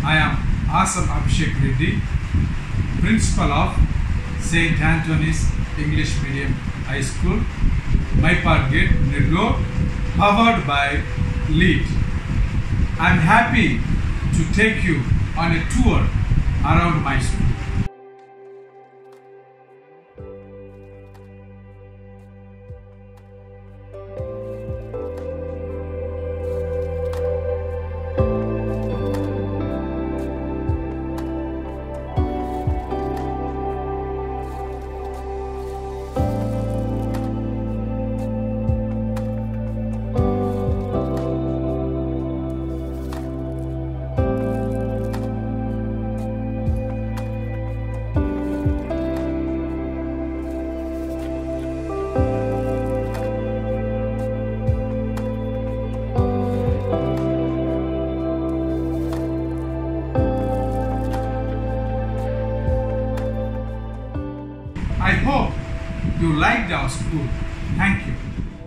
I am Asam Abhishek Reddy, Principal of St. Antony's English Medium High School, Impart Gate, Nellore, powered by LEAD. I am happy to take you on a tour around my school. I hope you liked our school. Thank you.